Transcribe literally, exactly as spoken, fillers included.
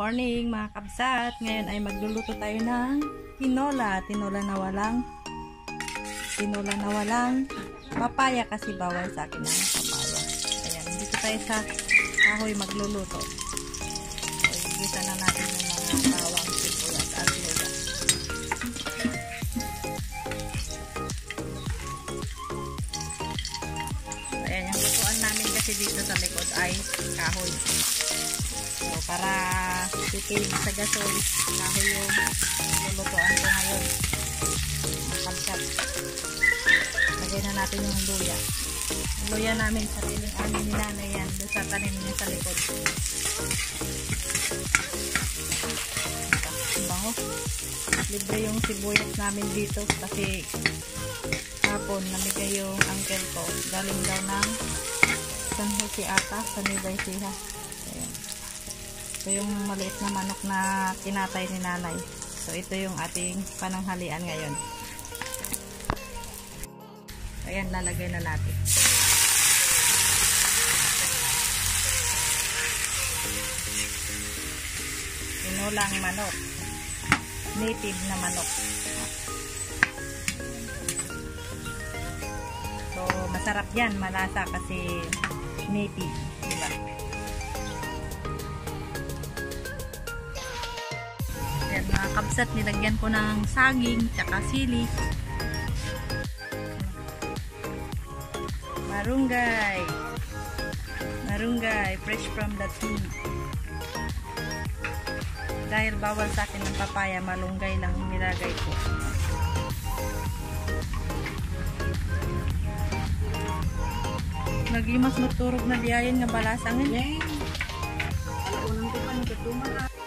morning mga kabsat. Ngayon ay magluluto tayo ng tinola. Tinola na walang tinola na walang papaya kasi bawal sa akin ang papaya. Ayan, dito tayo sa kahoy magluluto. So, igisa na natin yung mga bawang, sibuyas at luya. Ayan, yung lutuan namin kasi dito sa likod ay kahoy. So, para tipid sa gasol, kahoy yung lulutuan ko ngayon. Makabsat. Lagay na natin yung luya. Yung luya namin, sariling amin ni nanay yan. Doon sa tanim niya sa likod. Bango. Libre yung sibuyas namin dito kasi hapon namigay yung uncle ko. Galing daw ng San Jose ata, sa Nueva Ecija. Ayan. Ito yung maliit na manok na kinatay ni nanay. So ito yung ating pananghalian ngayon. Ayan, lalagay na natin. Tinolang manok. Native na manok. So masarap yan, malasa kasi native, diba? Ayan mga kabsat, nilagyan ko ng saging tsaka sili. Marunggay. Marunggay, fresh from the tree. Dahil bawal sa akin ng papaya, malunggay lang nilagay ko. Lagi mas maturog na diayan nga balasangan. Alam ko nang tuman, katuman.